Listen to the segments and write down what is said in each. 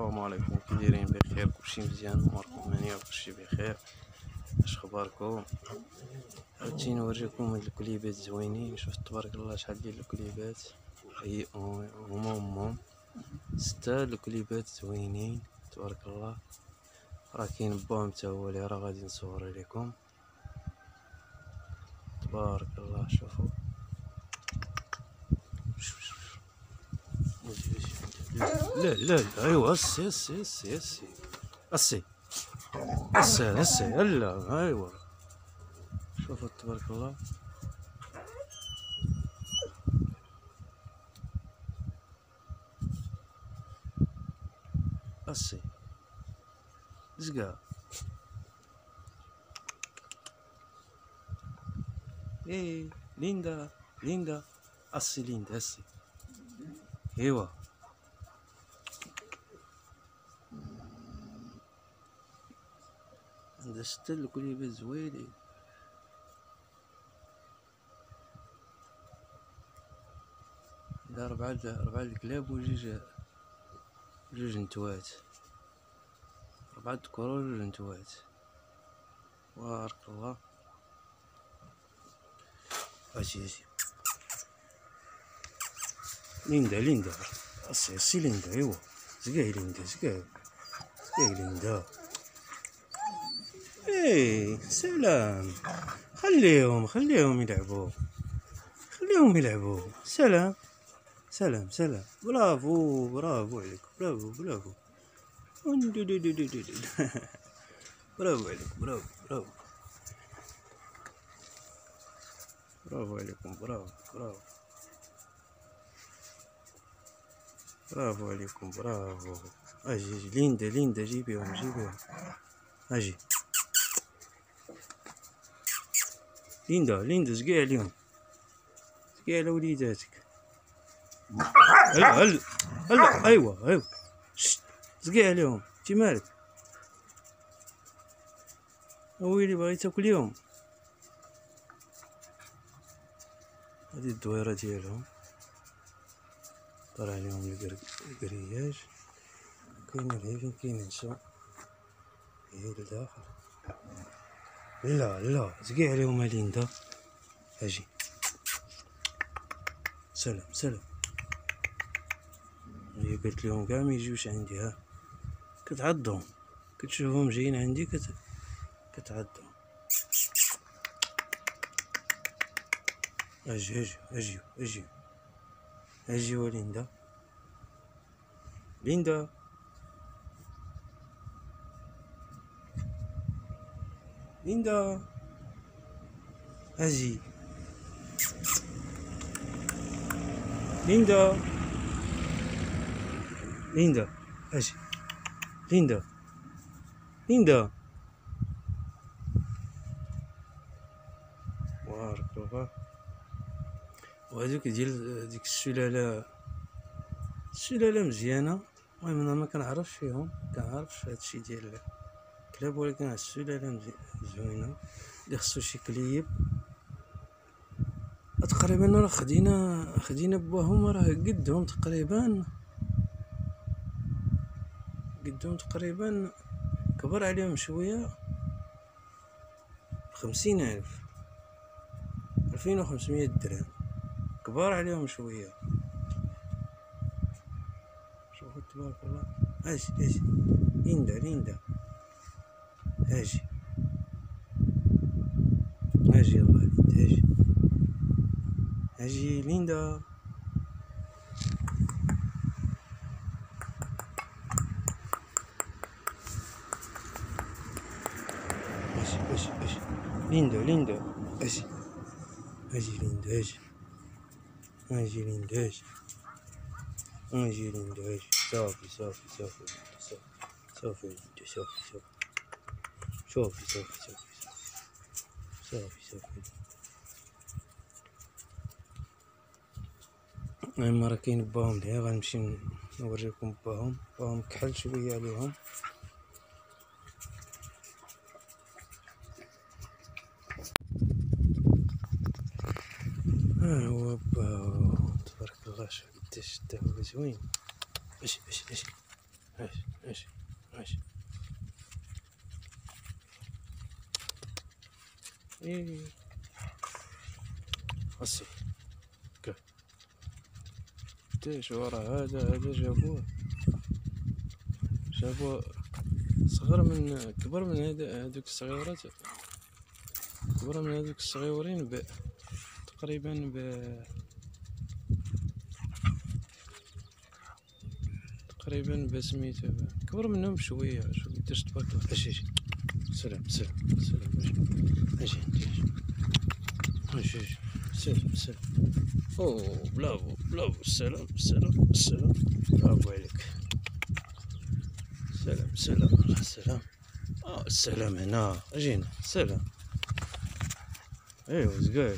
السلام عليكم، كي دايرين؟ بخير؟ كلشي مزيان؟ اموركم هانيه وكلشي بخير؟ اش اخباركم؟ عاوتاني نوريكم هاد الكليبات زوينين. شوف تبارك الله شحال ديال الكليبات، هي هما 6 الكليبات زوينين تبارك الله. راه كاين باهم تا هو اللي راه غادي نصور لكم تبارك الله. شوفوا لا لا لا، ايوا اسي اسي اسي اسي اسي اسي اسي هلا ايوا. شوفوا تبارك الله، اسي زقا ايه ليندا ليندا اسي ليندا اسي ايوا. عندها 6 الكليبات زوينين. عندها 4 الكلاب وجوج نتوات، 4 ذكور وجوج نتوات بارك الله. اجي ليندا ليندا اسي ليندا ايوا زقاي ليندا زقاي ليندا. ايه سلام، خليهم يلعبوا سلام سلام سلام. برافو عليك، برافو برافو برافو عليك، برافو عليكم، برافو عليكم، برافو. اجي ليندا جيبيهم اجي ليندا زقي عليهم، زقي على وليداتك. هلا ايوا زقي عليهم. انتي مالك؟ ويلي باغي تاكل اليوم. هادي الدويره ديالهم طلع عليهم الكرياج. كاين العيفين كاين النساء هي لداخل. لا زقي عليهم ليندا. اجي سلام. هي قلت لهم كاع ما يجيوش عندي، ها كتعضهم، كتشوفهم جايين عندي كتعضهم. اجي وليندا ليندا اجي ليندا اجي ليندا بارك الله. وهذوك ديال ديك السلالة مزيانة. المهم انا ما كنعرفش فيهم، كنعرفش هادشي ديال الكلاب، ولكن هاد السلالة زوينة اللي خصو شي كليب. تقريبا راه خدينا بواهم، راه قدهم تقريبا كبر عليهم شوية. 50,000 2500 درهم كبار عليهم شوية. شوفوا تبارك الله. اجي ليندا اجي يلا ليندا اجي ليندا. اجي ليندا اجي ليندا اجي صافي المهم راه كاين باهم لهنا، غنمشي نوريكم باهم كحل شويه عليهم. ها هو باو تبارك الله. شوف قداش حتى هو زوين. اجي ماشي ماشي. ايه أصي كا تاش ورا هذا جابوه صغر من كبر من هذوك الصغيرات، كبر من هذوك الصغيورين تقريبا تقريبا بسميتو كبر منهم شويه تاش تبارك الله. اجي سلام اجي سلام. اوه برافو السلام برافو عليك. سلام السلام هنا اجينا سلام. ايوا زقاي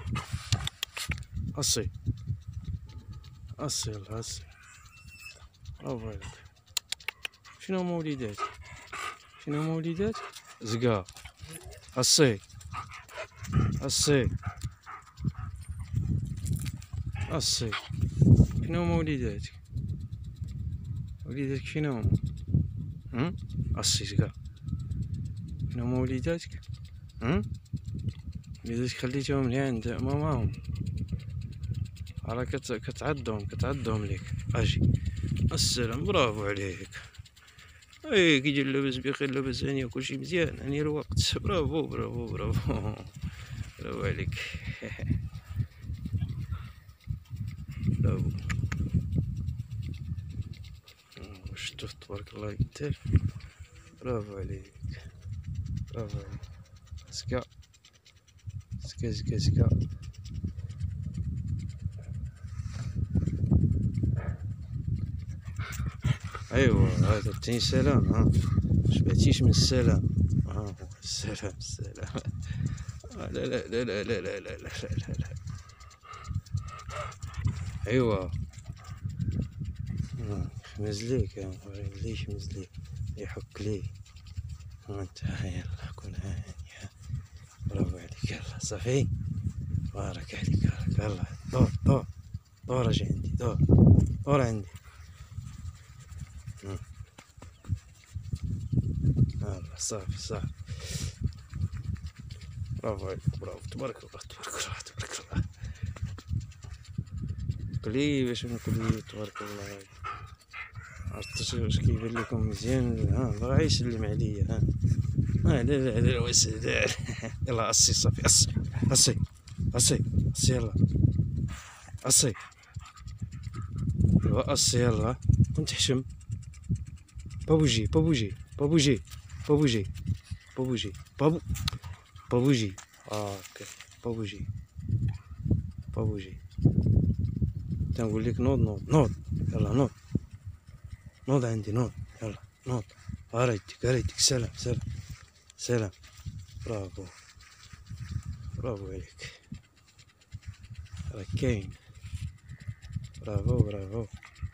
أصي يلا أصي. برافو عليك. شنو هما وليدات زقا أصي شنو هما وليداتك شنو هما أصي زقا شنو هما وليداتك خليتهم لي عند ماماهم، راه كتعدهم ليك. اجي السلام برافو عليك. اي كي يجي لاباس بخير لاباس هاني وكلشي مزيان هاني الوقت. برافو عليك. برافو شفتو تبارك الله يدير. برافو عليك سكا ايوا هذا التاني سلام. شبعتيش من السلام. السلام لا. ايوا مزليك ليش مزليك يحك لي انت. يلا كون هاني. برافو عليك. يلا صافي بارك عليك. يلا دور اجي عندي دور عندي. يلا صافي برافو عليك. برافو تبارك الله. كلي باش نقول تبارك الله. عرفتوا واش كيبان لكم مزيان؟ راه يسلم عليا. لا وسدار. يلا أصي صافي أصي يلا أصي. يلا كنت تحشم. بابوجي اوكي بابوجي تنقول لك نوض. يلا نوض عندي يلا نوض. هريتك سلام. برافو عليك. راك كاين. برافو عليك.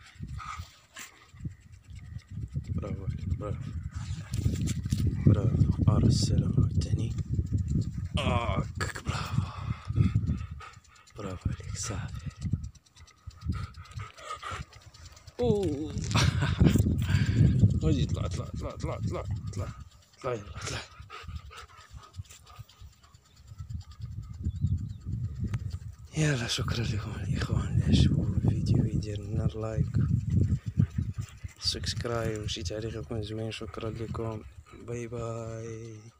برافو السلام عاوتاني. برافو عليك صافي. اوه غادي طلع يلا. يلا شكرا لكم الاخوان اللي عجبوا الفيديو يدير لنا اللايك سبسكرايب وشي تعليق يكون زوين. شكرا لكم. باي